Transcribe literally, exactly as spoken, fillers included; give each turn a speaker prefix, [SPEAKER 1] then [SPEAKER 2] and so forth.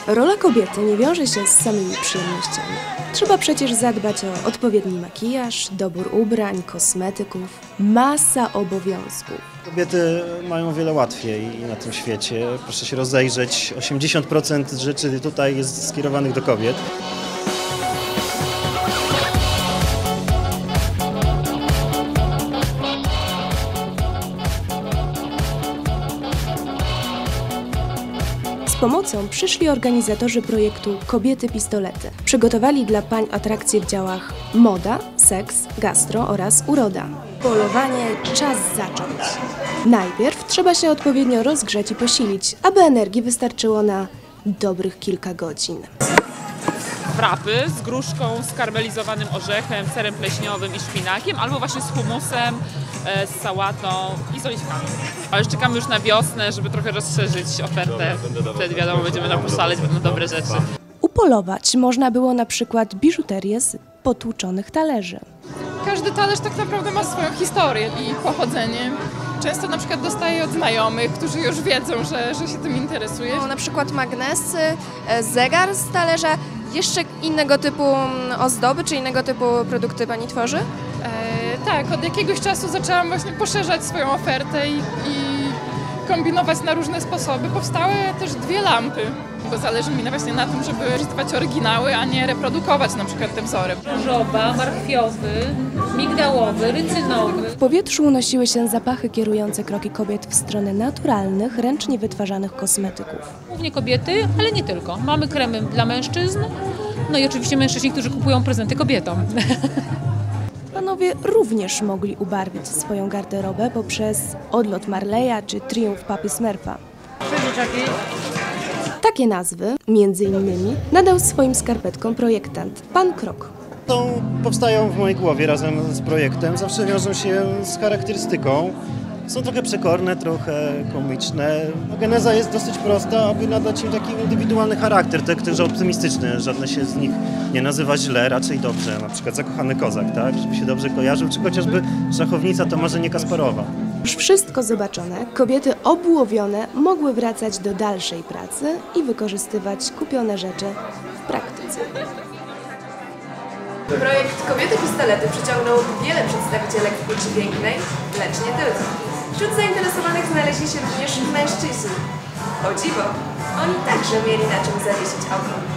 [SPEAKER 1] Rola kobiety nie wiąże się z samymi przyjemnościami. Trzeba przecież zadbać o odpowiedni makijaż, dobór ubrań, kosmetyków, masa obowiązków.
[SPEAKER 2] Kobiety mają wiele łatwiej na tym świecie. Proszę się rozejrzeć, osiemdziesiąt procent rzeczy tutaj jest skierowanych do kobiet.
[SPEAKER 1] Z pomocą przyszli organizatorzy projektu Kobiety Pistolety. Przygotowali dla pań atrakcje w działach moda, seks, gastro oraz uroda. Polowanie czas zacząć. Najpierw trzeba się odpowiednio rozgrzać i posilić, aby energii wystarczyło na dobrych kilka godzin.
[SPEAKER 3] Wrapy z gruszką, z karmelizowanym orzechem, serem pleśniowym i szpinakiem, albo właśnie z humusem, z sałatą i z oliwkami. Ale już czekamy już na wiosnę, żeby trochę rozszerzyć ofertę. Wtedy wiadomo, będziemy nam poszaleć, będą dobre rzeczy.
[SPEAKER 1] Upolować można było na przykład biżuterię z potłuczonych talerzy.
[SPEAKER 4] Każdy talerz tak naprawdę ma swoją historię i pochodzenie. Często na przykład dostaję od znajomych, którzy już wiedzą, że, że się tym interesuje.
[SPEAKER 5] Na przykład magnesy, zegar z talerza, jeszcze innego typu ozdoby czy innego typu produkty pani tworzy?
[SPEAKER 4] E, tak, od jakiegoś czasu zaczęłam właśnie poszerzać swoją ofertę i, i kombinować na różne sposoby. Powstały też dwie lampy, bo zależy mi właśnie na tym, żeby używać oryginały, a nie reprodukować na przykład te wzory.
[SPEAKER 6] Różowa, marchwiowy, migdałowy, rycynowy.
[SPEAKER 1] W powietrzu unosiły się zapachy kierujące kroki kobiet w stronę naturalnych, ręcznie wytwarzanych kosmetyków.
[SPEAKER 6] Głównie kobiety, ale nie tylko. Mamy kremy dla mężczyzn, no i oczywiście mężczyźni, którzy kupują prezenty kobietom.
[SPEAKER 1] Panowie również mogli ubarwić swoją garderobę poprzez odlot Marleya czy triumf papy Smurfa. Takie nazwy, między innymi, nadał swoim skarpetkom projektant Pan Krok.
[SPEAKER 2] To powstają w mojej głowie razem z projektem, zawsze wiążą się z charakterystyką. Są trochę przekorne, trochę komiczne. Geneza jest dosyć prosta, aby nadać im taki indywidualny charakter, także optymistyczny. Żadne się z nich nie nazywa źle, raczej dobrze. Na przykład Zakochany Kozak, tak? Żeby się dobrze kojarzył, czy chociażby Szachownica to marzenie Kasparowa.
[SPEAKER 1] Już wszystko zobaczone, kobiety obłowione mogły wracać do dalszej pracy i wykorzystywać kupione rzeczy w praktyce.
[SPEAKER 7] Projekt Kobiety Pistolety przyciągnął wiele przedstawicielek płci pięknej, lecz nie tylko. Wśród zainteresowanych znaleźli się również mężczyźni. O dziwo, oni także mieli na czym zawiesić oko.